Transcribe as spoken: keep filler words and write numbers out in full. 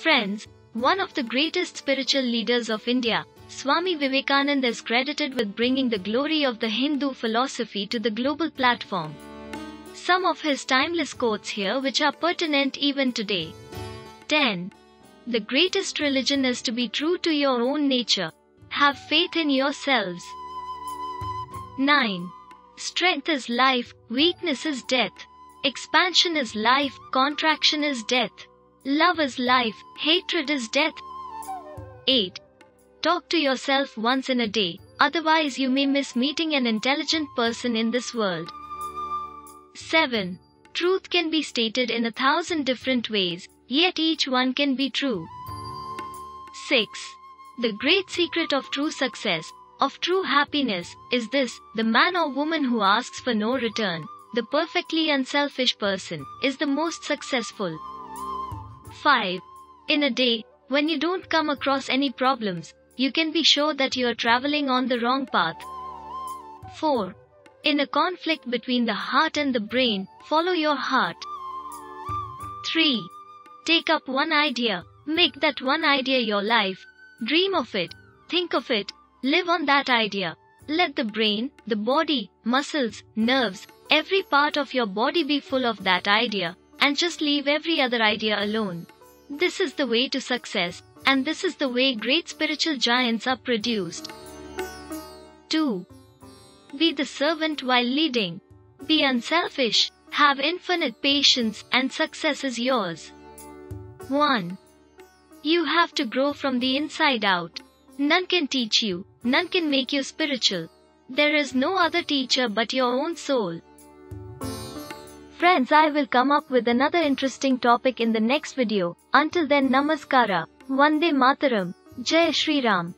Friends, one of the greatest spiritual leaders of India, Swami Vivekananda is credited with bringing the glory of the Hindu philosophy to the global platform. Some of his timeless quotes here which are pertinent even today. ten. The greatest religion is to be true to your own nature. Have faith in yourselves. nine. Strength is life, weakness is death. Expansion is life, contraction is death. Love is life, hatred is death. eight. Talk to yourself once in a day, otherwise you may miss meeting an intelligent person in this world. seven. Truth can be stated in a thousand different ways, yet each one can be true. six. The great secret of true success, of true happiness, is this: the man or woman who asks for no return, the perfectly unselfish person, is the most successful. five. In a day, when you don't come across any problems, you can be sure that you are traveling on the wrong path. four. In a conflict between the heart and the brain, follow your heart. three. Take up one idea, make that one idea your life. Dream of it, think of it, live on that idea. Let the brain, the body, muscles, nerves, every part of your body be full of that idea, and just leave every other idea alone. This is the way to success, and this is the way great spiritual giants are produced. two. Be the servant while leading. Be unselfish, have infinite patience, and success is yours. one. You have to grow from the inside out. None can teach you, none can make you spiritual. There is no other teacher but your own soul. Friends, I will come up with another interesting topic in the next video. Until then, Namaskara. Vande Mataram. Jai Shri Ram.